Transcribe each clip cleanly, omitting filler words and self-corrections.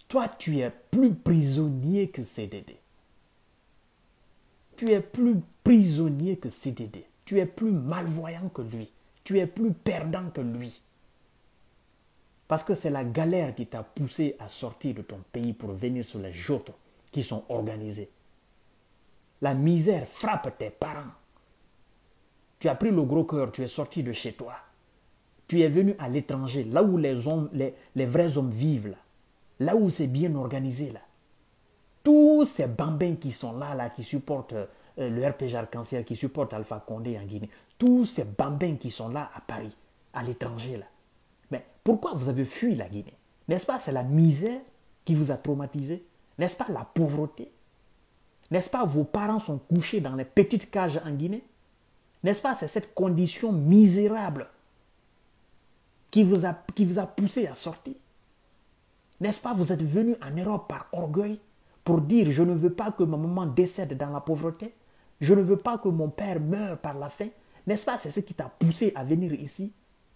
Toi, tu es plus prisonnier que CDD. Tu es plus prisonnier que CDD. Tu es plus malvoyant que lui. Tu es plus perdant que lui. Parce que c'est la galère qui t'a poussé à sortir de ton pays pour venir sur les joutes qui sont organisées. La misère frappe tes parents. Tu as pris le gros cœur, tu es sorti de chez toi. Tu es venu à l'étranger, là où les vrais hommes vivent, là où c'est bien organisé. Là. Tous ces bambins qui sont là qui supportent le RPG Arc-en-Ciel, qui supportent Alpha Condé en Guinée, tous ces bambins qui sont là à Paris, à l'étranger. Là. Mais pourquoi vous avez fui la Guinée? N'est-ce pas, c'est la misère qui vous a traumatisé? N'est-ce pas la pauvreté? N'est-ce pas, vos parents sont couchés dans les petites cages en Guinée? N'est-ce pas, c'est cette condition misérable qui vous a poussé à sortir? N'est-ce pas, vous êtes venu en Europe par orgueil pour dire je ne veux pas que ma maman décède dans la pauvreté, je ne veux pas que mon père meure par la faim. N'est-ce pas, c'est ce qui t'a poussé à venir ici?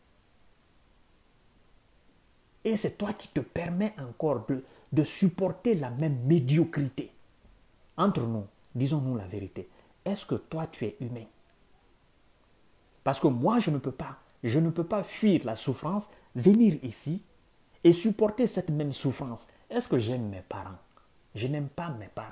Et c'est toi qui te permets encore de supporter la même médiocrité. Entre nous, disons-nous la vérité. Est-ce que toi, tu es humain? Parce que moi, je ne peux pas. Je ne peux pas fuir la souffrance, venir ici et supporter cette même souffrance. Est-ce que j'aime mes parents? Je n'aime pas mes parents.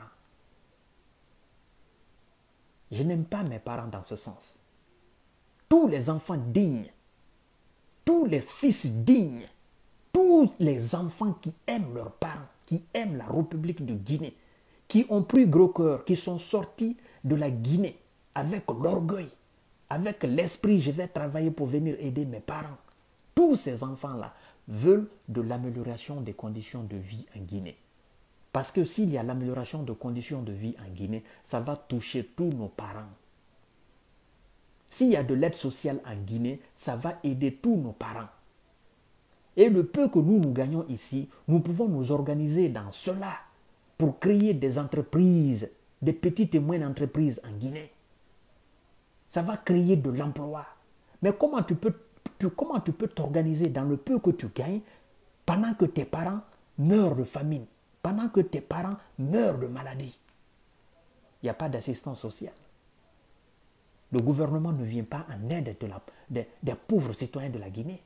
Je n'aime pas mes parents dans ce sens. Tous les enfants dignes, tous les fils dignes, tous les enfants qui aiment leurs parents, qui aiment la République de Guinée, qui ont pris gros cœur, qui sont sortis de la Guinée avec l'orgueil, avec l'esprit, je vais travailler pour venir aider mes parents. Tous ces enfants-là veulent de l'amélioration des conditions de vie en Guinée. Parce que s'il y a l'amélioration des conditions de vie en Guinée, ça va toucher tous nos parents. S'il y a de l'aide sociale en Guinée, ça va aider tous nos parents. Et le peu que nous gagnons ici, nous pouvons nous organiser dans cela pour créer des entreprises, des petites et moyennes entreprises en Guinée. Ça va créer de l'emploi. Mais comment tu peux t'organiser dans le peu que tu gagnes pendant que tes parents meurent de famine, pendant que tes parents meurent de maladie? Il n'y a pas d'assistance sociale. Le gouvernement ne vient pas en aide des pauvres citoyens de la Guinée.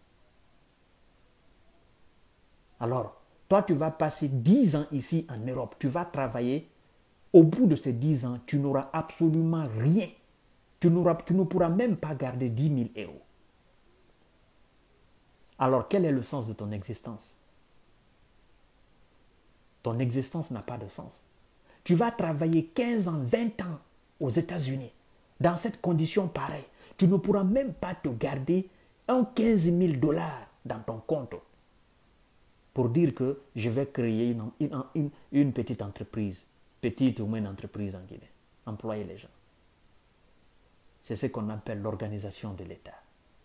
Alors, toi, tu vas passer 10 ans ici en Europe, tu vas travailler. Au bout de ces 10 ans, tu n'auras absolument rien. Tu ne pourras même pas garder 10 000 euros. Alors, quel est le sens de ton existence? Ton existence n'a pas de sens. Tu vas travailler 15 ans, 20 ans aux États-Unis. Dans cette condition pareille, tu ne pourras même pas te garder un 15 000 dollars dans ton compte pour dire que je vais créer une petite entreprise, petite ou moyenne entreprise en Guinée, employer les gens. C'est ce qu'on appelle l'organisation de l'État.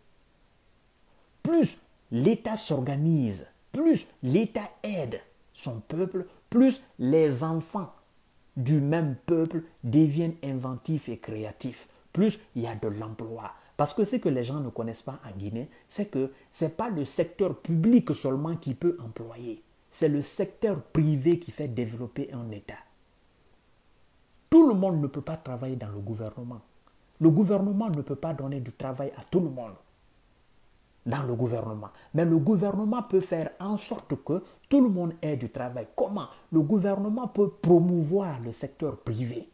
Plus l'État s'organise, plus l'État aide son peuple, plus les enfants du même peuple deviennent inventifs et créatifs, plus il y a de l'emploi. Parce que ce que les gens ne connaissent pas en Guinée, c'est que ce n'est pas le secteur public seulement qui peut employer. C'est le secteur privé qui fait développer un État. Tout le monde ne peut pas travailler dans le gouvernement. Le gouvernement ne peut pas donner du travail à tout le monde dans le gouvernement. Mais le gouvernement peut faire en sorte que tout le monde ait du travail. Comment? Le gouvernement peut promouvoir le secteur privé.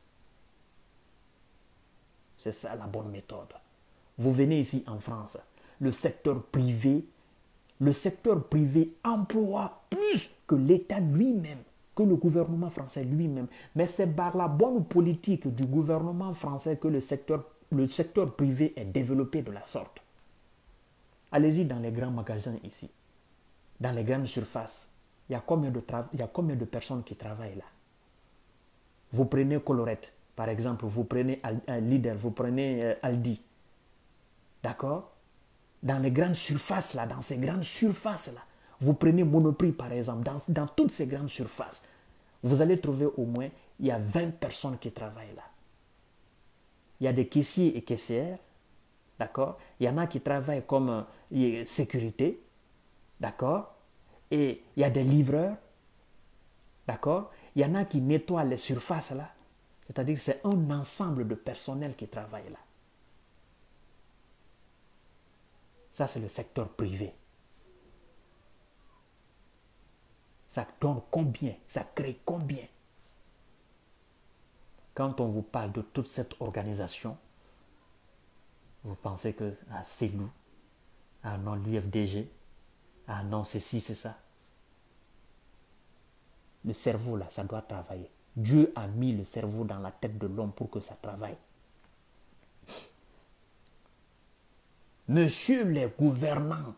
C'est ça la bonne méthode. Vous venez ici en France, le secteur privé emploie plus que l'État lui-même, que le gouvernement français lui-même. Mais c'est par la bonne politique du gouvernement français que le secteur privé est développé de la sorte. Allez-y dans les grands magasins ici, dans les grandes surfaces. Il y a combien de personnes qui travaillent là? Vous prenez Colorette, par exemple, vous prenez Lidl, vous prenez Aldi. D'accord? Dans les grandes surfaces là, dans ces grandes surfaces là, vous prenez Monoprix par exemple, dans toutes ces grandes surfaces, vous allez trouver au moins, il y a 20 personnes qui travaillent là. Il y a des caissiers et caissières, d'accord? Il y en a qui travaillent comme sécurité, d'accord? Et il y a des livreurs, D'accord? Il y en a qui nettoient les surfaces là. C'est-à-dire que c'est un ensemble de personnel qui travaille là. Ça, c'est le secteur privé. Ça donne combien? Ça crée combien? Quand on vous parle de toute cette organisation, vous pensez que c'est nous, non, l'UFDG, non, c'est ci, c'est ça. Le cerveau, là, ça doit travailler. Dieu a mis le cerveau dans la tête de l'homme pour que ça travaille. Monsieur les gouvernants,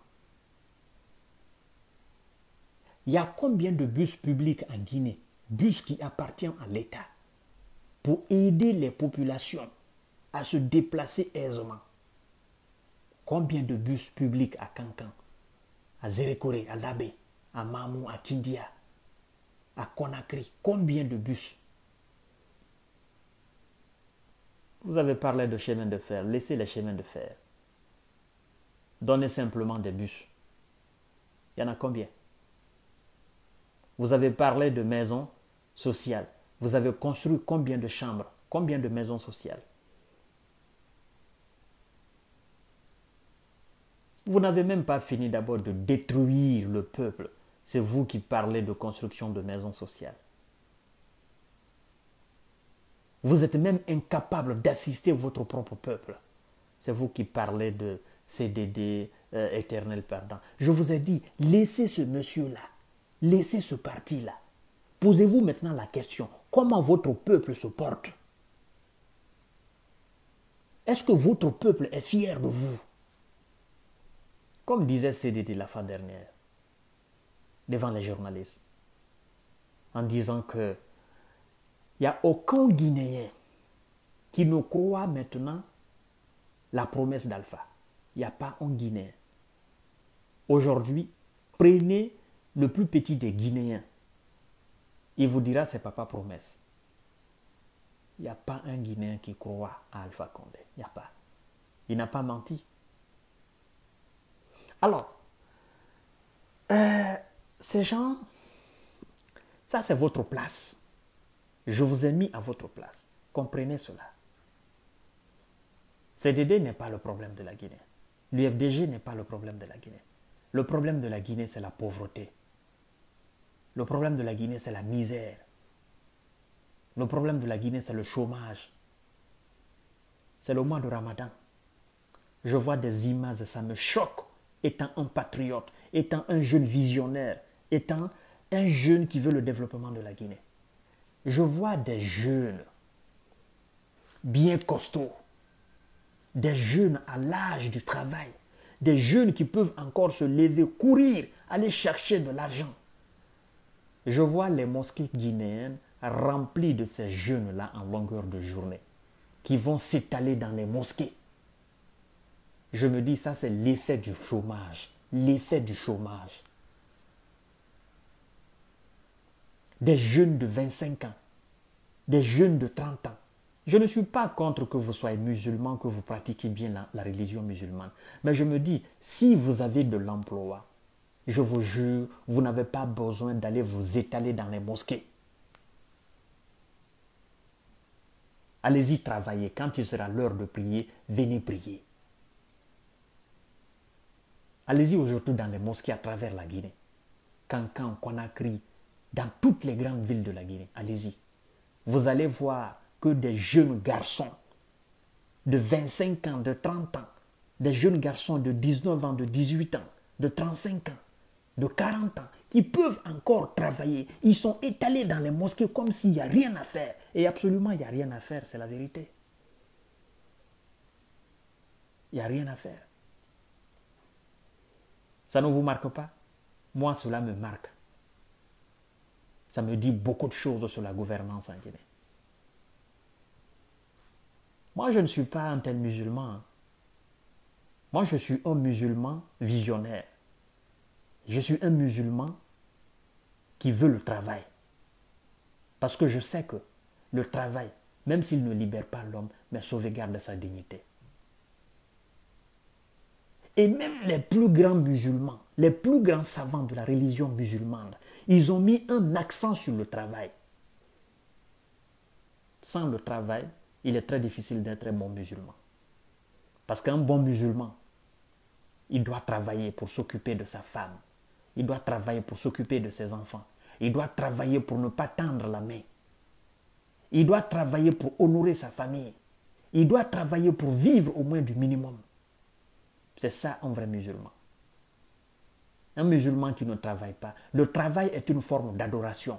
il y a combien de bus publics en Guinée? Bus qui appartiennent à l'État pour aider les populations à se déplacer aisément. Combien de bus publics à Kankan, à Zérékoré, à Labé, à Mamou, à Kindia, à Conakry? Combien de bus? Vous avez parlé de chemin de fer. Laissez les chemins de fer. Donnez simplement des bus. Il y en a combien? Vous avez parlé de maisons sociales. Vous avez construit combien de chambres? Combien de maisons sociales? Vous n'avez même pas fini d'abord de détruire le peuple. C'est vous qui parlez de construction de maisons sociales. Vous êtes même incapable d'assister votre propre peuple. C'est vous qui parlez de CDD, éternel perdant. Je vous ai dit, laissez ce monsieur-là, laissez ce parti-là. Posez-vous maintenant la question, comment votre peuple se porte? Est-ce que votre peuple est fier de vous? Comme disait CDD la fois dernière, devant les journalistes, en disant que il n'y a aucun Guinéen qui ne croit maintenant la promesse d'Alpha. Il n'y a pas un Guinéen. Aujourd'hui, prenez le plus petit des Guinéens. Il vous dira c'est Papa Promesse. Il n'y a pas un Guinéen qui croit à Alpha Condé. Il n'y a pas. Il n'a pas menti. Alors, ces gens, ça c'est votre place. Je vous ai mis à votre place. Comprenez cela. CDD n'est pas le problème de la Guinée. L'UFDG n'est pas le problème de la Guinée. Le problème de la Guinée, c'est la pauvreté. Le problème de la Guinée, c'est la misère. Le problème de la Guinée, c'est le chômage. C'est le mois de Ramadan. Je vois des images, ça me choque. Étant un patriote, étant un jeune visionnaire, étant un jeune qui veut le développement de la Guinée. Je vois des jeunes bien costauds, des jeunes à l'âge du travail, des jeunes qui peuvent encore se lever, courir, aller chercher de l'argent. Je vois les mosquées guinéennes remplies de ces jeunes-là en longueur de journée, qui vont s'étaler dans les mosquées. Je me dis, ça c'est l'effet du chômage, l'effet du chômage. Des jeunes de 25 ans, des jeunes de 30 ans. Je ne suis pas contre que vous soyez musulman, que vous pratiquiez bien la religion musulmane. Mais je me dis, si vous avez de l'emploi, je vous jure, vous n'avez pas besoin d'aller vous étaler dans les mosquées. Allez-y travailler. Quand il sera l'heure de prier, venez prier. Allez-y aujourd'hui dans les mosquées à travers la Guinée. Kankan, Conakry, dans toutes les grandes villes de la Guinée. Allez-y. Vous allez voir que des jeunes garçons de 25 ans, de 30 ans, des jeunes garçons de 19 ans, de 18 ans, de 35 ans, de 40 ans, qui peuvent encore travailler. Ils sont étalés dans les mosquées comme s'il n'y a rien à faire. Et absolument, il n'y a rien à faire, c'est la vérité. Il n'y a rien à faire. Ça ne vous marque pas? Moi, cela me marque. Ça me dit beaucoup de choses sur la gouvernance en Guinée. Moi, je ne suis pas un tel musulman. Moi, je suis un musulman visionnaire. Je suis un musulman qui veut le travail. Parce que je sais que le travail, même s'il ne libère pas l'homme, mais sauvegarde sa dignité. Et même les plus grands musulmans, les plus grands savants de la religion musulmane, Ils ont mis un accent sur le travail. Sans le travail, il est très difficile d'être un bon musulman. Parce qu'un bon musulman, il doit travailler pour s'occuper de sa femme. Il doit travailler pour s'occuper de ses enfants. Il doit travailler pour ne pas tendre la main. Il doit travailler pour honorer sa famille. Il doit travailler pour vivre au moins du minimum. C'est ça un vrai musulman. Un musulman qui ne travaille pas. Le travail est une forme d'adoration.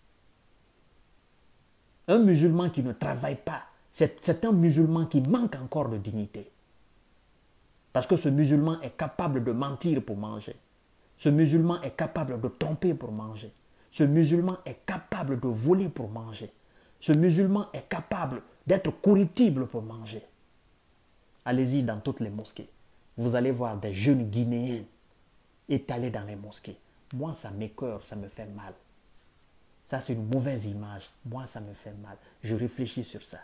Un musulman qui ne travaille pas, c'est un musulman qui manque encore de dignité. Parce que ce musulman est capable de mentir pour manger. Ce musulman est capable de tromper pour manger. Ce musulman est capable de voler pour manger. Ce musulman est capable d'être corruptible pour manger. Allez-y dans toutes les mosquées. Vous allez voir des jeunes Guinéens étalés dans les mosquées. Moi, ça m'écoeure, ça me fait mal. Ça, c'est une mauvaise image. Moi, ça me fait mal. Je réfléchis sur ça.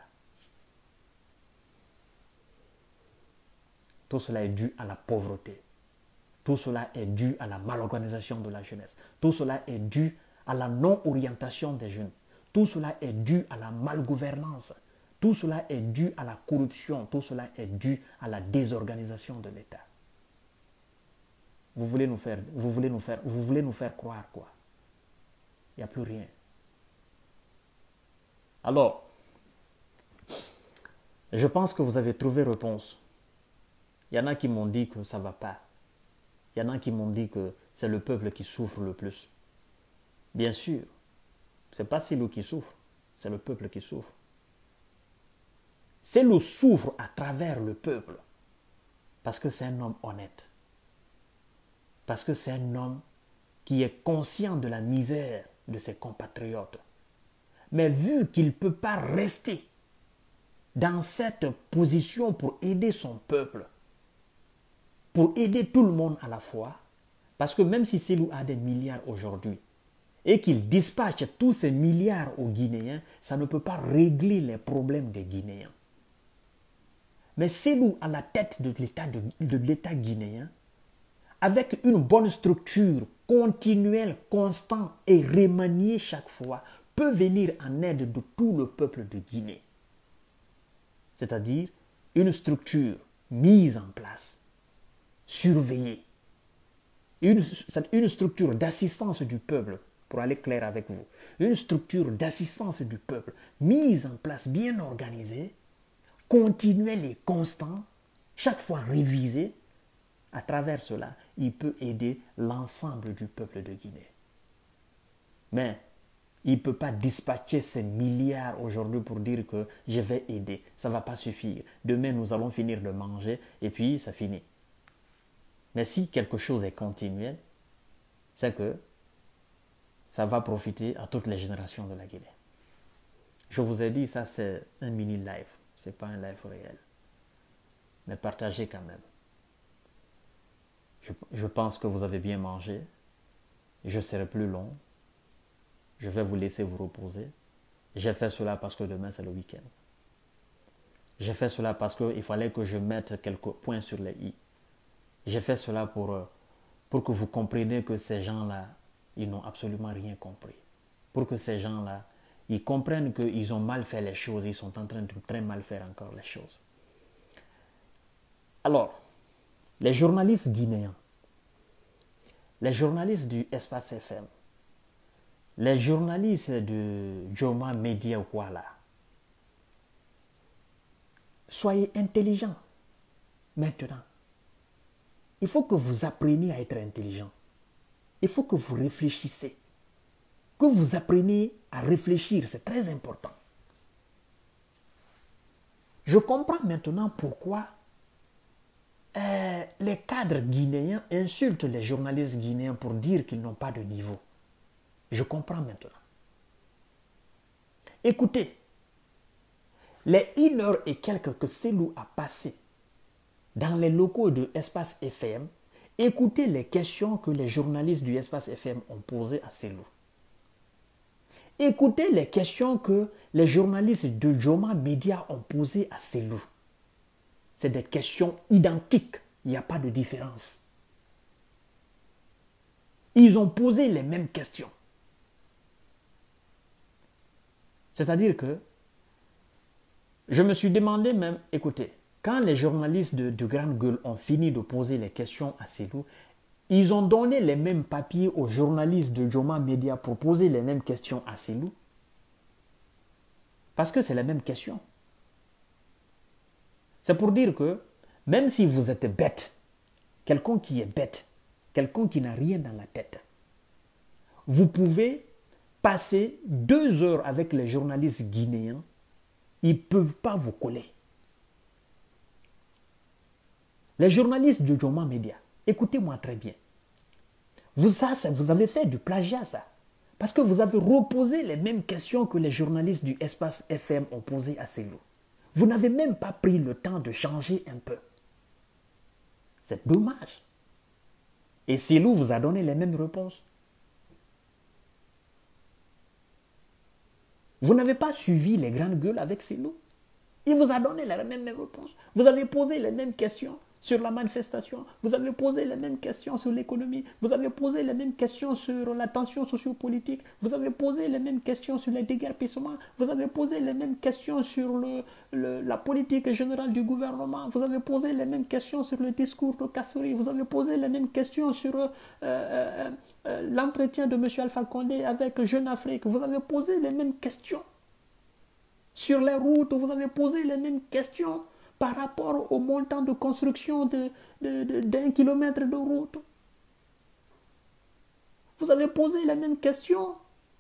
Tout cela est dû à la pauvreté. Tout cela est dû à la malorganisation de la jeunesse. Tout cela est dû à la non-orientation des jeunes. Tout cela est dû à la malgouvernance. Tout cela est dû à la corruption. Tout cela est dû à la désorganisation de l'État. Vous voulez nous faire croire quoi? Il n'y a plus rien. Alors, je pense que vous avez trouvé réponse. Il y en a qui m'ont dit que ça ne va pas. Il y en a qui m'ont dit que c'est le peuple qui souffre le plus. Bien sûr, ce n'est pas Cellou qui souffre, c'est le peuple qui souffre. Cellou souffre à travers le peuple parce que c'est un homme honnête. Parce que c'est un homme qui est conscient de la misère de ses compatriotes. Mais vu qu'il ne peut pas rester dans cette position pour aider son peuple, pour aider tout le monde à la fois, parce que même si Cellou a des milliards aujourd'hui et qu'il dispatche tous ces milliards aux Guinéens, ça ne peut pas régler les problèmes des Guinéens. Mais Cellou à la tête de l'État guinéen, avec une bonne structure continuelle, constante et remaniée chaque fois, peut venir en aide de tout le peuple de Guinée. C'est-à-dire une structure mise en place, surveillée, une structure d'assistance du peuple, pour aller clair avec vous, une structure d'assistance du peuple mise en place, bien organisée, continuelle et constante, chaque fois révisée. À travers cela, il peut aider l'ensemble du peuple de Guinée. Mais il ne peut pas dispatcher ces milliards aujourd'hui pour dire que je vais aider. Ça ne va pas suffire. Demain, nous allons finir de manger et puis ça finit. Mais si quelque chose est continuel, c'est que ça va profiter à toutes les générations de la Guinée. Je vous ai dit, ça c'est un mini live. Ce n'est pas un live réel. Mais partagez quand même. Je pense que vous avez bien mangé. Je serai plus long. Je vais vous laisser vous reposer. J'ai fait cela parce que demain c'est le week-end. J'ai fait cela parce qu'il fallait que je mette quelques points sur les i. J'ai fait cela pour que vous compreniez que ces gens-là, ils n'ont absolument rien compris. Pour que ces gens-là, ils comprennent qu'ils ont mal fait les choses. Ils sont en train de très mal faire encore les choses. Alors, les journalistes guinéens, les journalistes du Espace FM, les journalistes de Joma Media Wala, soyez intelligents maintenant. Il faut que vous appreniez à être intelligent. Il faut que vous réfléchissiez. Que vous appreniez à réfléchir, c'est très important. Je comprends maintenant pourquoi les cadres guinéens insultent les journalistes guinéens pour dire qu'ils n'ont pas de niveau. Je comprends maintenant. Écoutez, les 1 heure et quelques que Cellou a passé dans les locaux de Espace FM, écoutez les questions que les journalistes du Espace FM ont posées à Cellou. Écoutez les questions que les journalistes de Joma Media ont posées à Cellou. C'est des questions identiques. Il n'y a pas de différence. Ils ont posé les mêmes questions. C'est-à-dire que je me suis demandé même, écoutez, quand les journalistes de Grande Gueule ont fini de poser les questions à Selou, ils ont donné les mêmes papiers aux journalistes de Joma Media pour poser les mêmes questions à Selou. Parce que c'est les mêmes questions. C'est pour dire que même si vous êtes bête, quelqu'un qui est bête, quelqu'un qui n'a rien dans la tête, vous pouvez passer 2 heures avec les journalistes guinéens, ils ne peuvent pas vous coller. Les journalistes de Joma Media, écoutez-moi très bien. Vous avez fait du plagiat, ça. Parce que vous avez reposé les mêmes questions que les journalistes du Espace FM ont posées à Selou. Vous n'avez même pas pris le temps de changer un peu. C'est dommage. Et Selou vous a donné les mêmes réponses. Vous n'avez pas suivi les grandes gueules avec Selou. Il vous a donné les mêmes réponses. Vous avez posé les mêmes questions sur la manifestation. Vous avez posé les mêmes questions sur l'économie. Vous avez posé les mêmes questions sur la tension sociopolitique. Vous avez posé les mêmes questions sur les déguerpissements. Vous avez posé les mêmes questions sur la politique générale du gouvernement. Vous avez posé les mêmes questions sur le discours de Kassouri. Vous avez posé les mêmes questions sur l'entretien de M. Alpha Condé avec Jeune Afrique. Vous avez posé les mêmes questions. Sur les routes, vous avez posé les mêmes questions par rapport au montant de construction d'1 kilomètre de route. Vous avez posé les mêmes questions.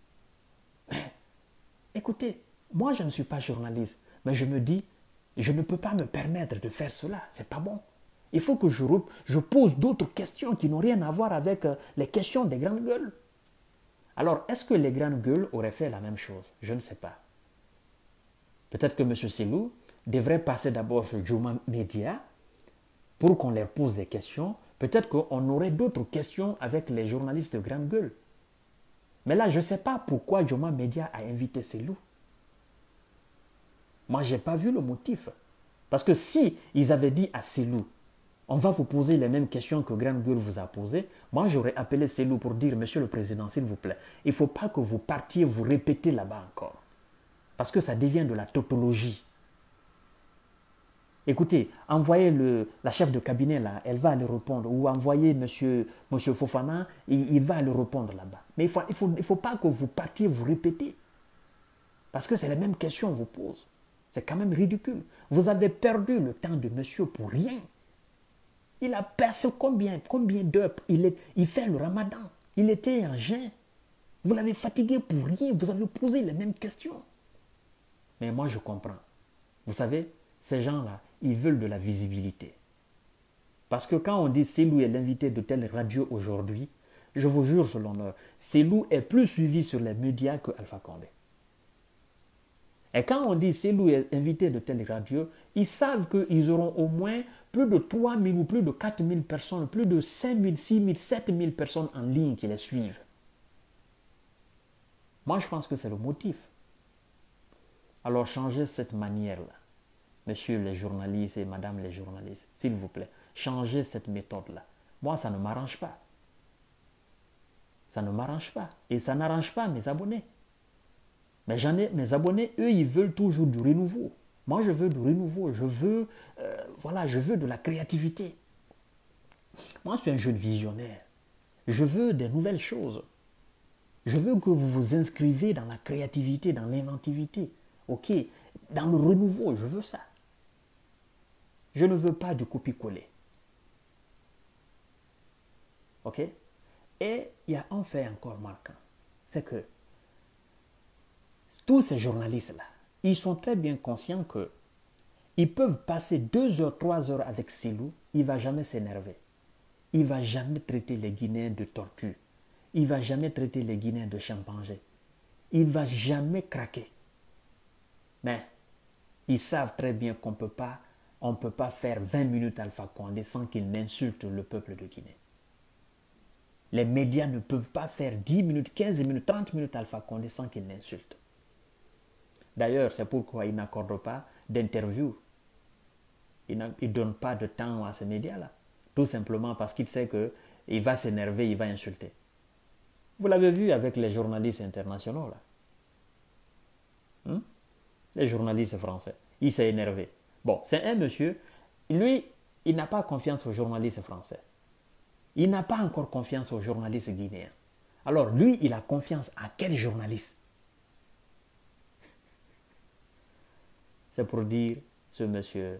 Écoutez, moi je ne suis pas journaliste, mais je me dis, je ne peux pas me permettre de faire cela, c'est pas bon. Il faut que je pose d'autres questions qui n'ont rien à voir avec les questions des grandes gueules. Alors, est-ce que les grandes gueules auraient fait la même chose? Je ne sais pas. Peut-être que M. Selou devrait passer d'abord sur Joma Media pour qu'on leur pose des questions. Peut-être qu'on aurait d'autres questions avec les journalistes de grande gueule. Mais là, je ne sais pas pourquoi Joma Media a invité Selou. Moi, je n'ai pas vu le motif. Parce que si ils avaient dit à Selou, on va vous poser les mêmes questions que Grande Gueule vous a posées, moi j'aurais appelé Selou pour dire, Monsieur le Président, s'il vous plaît, il ne faut pas que vous partiez vous répéter là-bas encore. Parce que ça devient de la tautologie. Écoutez, envoyez la chef de cabinet là, elle va aller répondre. Ou envoyez monsieur Fofana, il va aller répondre là-bas. Mais il faut pas que vous partiez vous répéter. Parce que c'est les mêmes questions qu'on vous pose. C'est quand même ridicule. Vous avez perdu le temps de monsieur pour rien. Il a passé combien d'heures? Il fait le ramadan. Il était en jeûne. Vous l'avez fatigué pour rien. Vous avez posé les mêmes questions. Mais moi, je comprends. Vous savez, ces gens-là, ils veulent de la visibilité. Parce que quand on dit Selou est l'invité de telle radio aujourd'hui, je vous jure sur l'honneur, Selou est plus suivi sur les médias que Alpha Condé. Et quand on dit Selou est invité de telle radio, ils savent qu'ils auront au moins plus de 3 000 ou plus de 4 000 personnes, plus de 5 000, 6 000, 7 000 personnes en ligne qui les suivent. Moi, je pense que c'est le motif. Alors changez cette manière-là. Messieurs les journalistes et madame les journalistes, s'il vous plaît, changez cette méthode-là. Moi, ça ne m'arrange pas. Ça ne m'arrange pas. Et ça n'arrange pas mes abonnés. Mais mes abonnés, eux, ils veulent toujours du renouveau. Moi, je veux du renouveau. Je veux, je veux de la créativité. Moi, je suis un jeune visionnaire. Je veux des nouvelles choses. Je veux que vous vous inscrivez dans la créativité, dans l'inventivité. Ok, dans le renouveau, je veux ça. Je ne veux pas du copier-coller. Ok? Et il y a un fait encore marquant. C'est que tous ces journalistes-là, ils sont très bien conscients que ils peuvent passer 2 heures, 3 heures avec Selou, il ne va jamais s'énerver. Il ne va jamais traiter les Guinéens de tortue. Il ne va jamais traiter les Guinéens de chimpanzés. Il ne va jamais craquer. Mais ils savent très bien qu'on ne peut pas faire 20 minutes Alpha Condé sans qu'il n'insulte le peuple de Guinée. Les médias ne peuvent pas faire 10 minutes, 15 minutes, 30 minutes Alpha Condé sans qu'il n'insulte. D'ailleurs, c'est pourquoi ils n'accordent pas d'interview. Ils ne donnent pas de temps à ces médias-là. Tout simplement parce qu'il sait qu'il va s'énerver, il va insulter. Vous l'avez vu avec les journalistes internationaux, là. Hein? Les journalistes français. Il s'est énervé. Bon, c'est un monsieur, lui, il n'a pas confiance aux journalistes français. Il n'a pas encore confiance aux journalistes guinéens. Alors lui, il a confiance à quel journaliste? C'est pour dire, ce monsieur,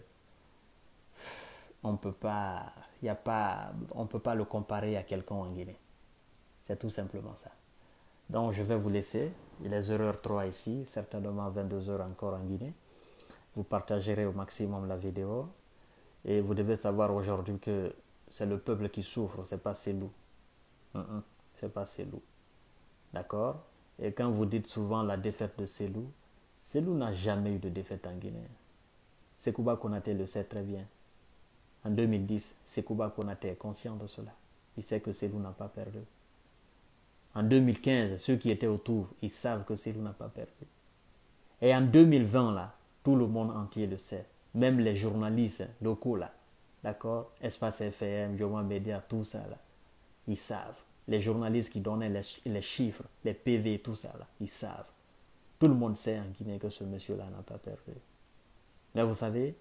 on peut pas, y a pas, on peut pas le comparer à quelqu'un en Guinée. C'est tout simplement ça. Donc je vais vous laisser. Il est 0h03 ici, certainement 22h encore en Guinée. Vous partagerez au maximum la vidéo. Et vous devez savoir aujourd'hui que c'est le peuple qui souffre, c'est pas Cellou. C'est pas Cellou. D'accord? Et quand vous dites souvent la défaite de Cellou, Cellou n'a jamais eu de défaite en Guinée. Sekouba Konaté le sait très bien. En 2010, Sekouba Konaté est conscient de cela. Il sait que Cellou n'a pas perdu. En 2015, ceux qui étaient autour, ils savent que Cellou n'a pas perdu. Et en 2020, là, tout le monde entier le sait. Même les journalistes locaux, là, d'accord? Espace FM, Joma Media, tout ça, là, ils savent. Les journalistes qui donnaient les chiffres, les PV, tout ça, là, ils savent. Tout le monde sait en Guinée que ce monsieur-là n'a pas perdu. Mais vous savez,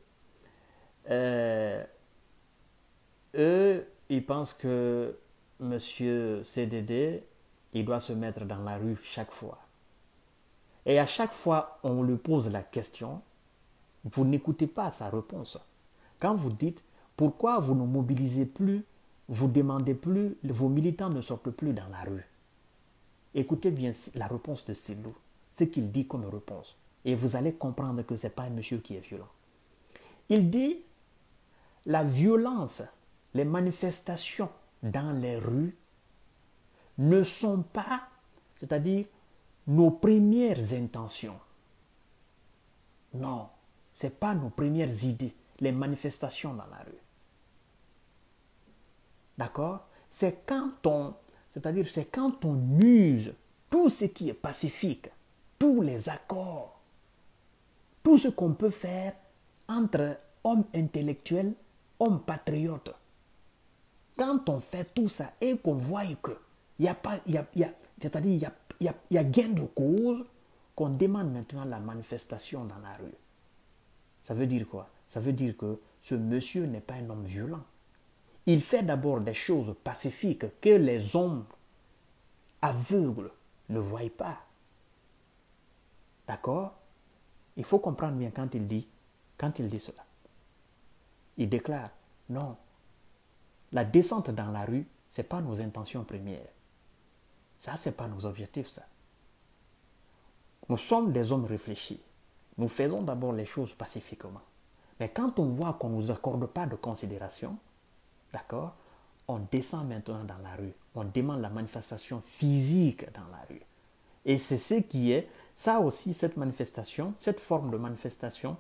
eux, ils pensent que monsieur CDD, il doit se mettre dans la rue chaque fois. Et à chaque fois, on lui pose la question, vous n'écoutez pas sa réponse. Quand vous dites, pourquoi vous ne mobilisez plus, vous demandez plus, vos militants ne sortent plus dans la rue. Écoutez bien la réponse de Cellou, ce qu'il dit comme réponse. Et vous allez comprendre que ce n'est pas un monsieur qui est violent. Il dit, la violence, les manifestations dans les rues ne sont pas, c'est-à-dire nos premières intentions. Non, ce n'est pas nos premières idées, les manifestations dans la rue. D'accord? C'est quand on use tout ce qui est pacifique, tous les accords, tout ce qu'on peut faire entre hommes intellectuels, hommes patriotes. Quand on fait tout ça et qu'on voit qu'il y a pas, il y a gain de cause, qu'on demande maintenant la manifestation dans la rue. Ça veut dire quoi? Ça veut dire que ce monsieur n'est pas un homme violent. Il fait d'abord des choses pacifiques que les hommes aveugles ne voient pas. D'accord? Il faut comprendre bien quand il dit cela. Il déclare, non, la descente dans la rue, ce n'est pas nos intentions premières. Ça, ce n'est pas nos objectifs, ça. Nous sommes des hommes réfléchis. Nous faisons d'abord les choses pacifiquement. Mais quand on voit qu'on ne nous accorde pas de considération, d'accord, on descend maintenant dans la rue. On demande la manifestation physique dans la rue. Et c'est ce qui est, ça aussi, cette manifestation, cette forme de manifestation,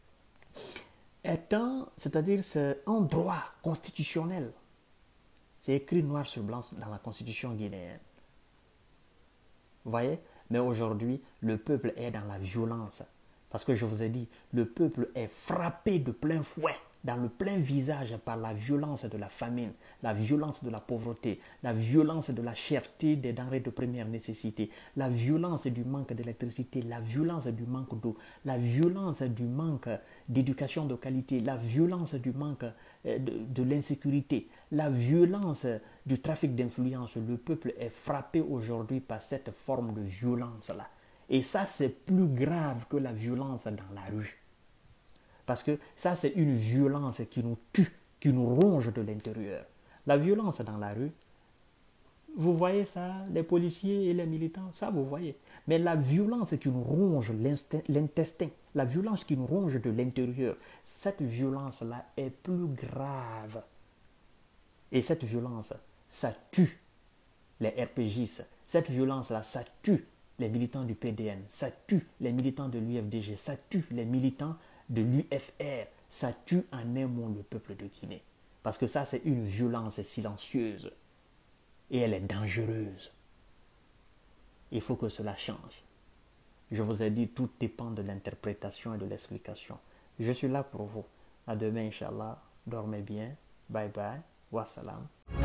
c'est-à-dire c'est un droit constitutionnel. C'est écrit noir sur blanc dans la constitution guinéenne. Vous voyez? Mais aujourd'hui, le peuple est dans la violence. Parce que je vous ai dit, le peuple est frappé de plein fouet, dans le plein visage par la violence de la famine, la violence de la pauvreté, la violence de la cherté des denrées de première nécessité, la violence du manque d'électricité, la violence du manque d'eau, la violence du manque d'éducation de qualité, la violence du manque de l'insécurité, la violence du trafic d'influence. Le peuple est frappé aujourd'hui par cette forme de violence-là. Et ça, c'est plus grave que la violence dans la rue. Parce que ça, c'est une violence qui nous tue, qui nous ronge de l'intérieur. La violence dans la rue, vous voyez ça, les policiers et les militants, ça vous voyez. Mais la violence qui nous ronge l'intestin, la violence qui nous ronge de l'intérieur, cette violence-là est plus grave. Et cette violence, ça tue les RPGistes. Cette violence-là, ça tue les militants du PDN, ça tue les militants de l'UFDG, ça tue les militants de l'UFR, ça tue en un mot le peuple de Guinée. Parce que ça, c'est une violence silencieuse et elle est dangereuse. Il faut que cela change. Je vous ai dit, tout dépend de l'interprétation et de l'explication. Je suis là pour vous. À demain, Inch'Allah. Dormez bien. Bye bye. Wassalam.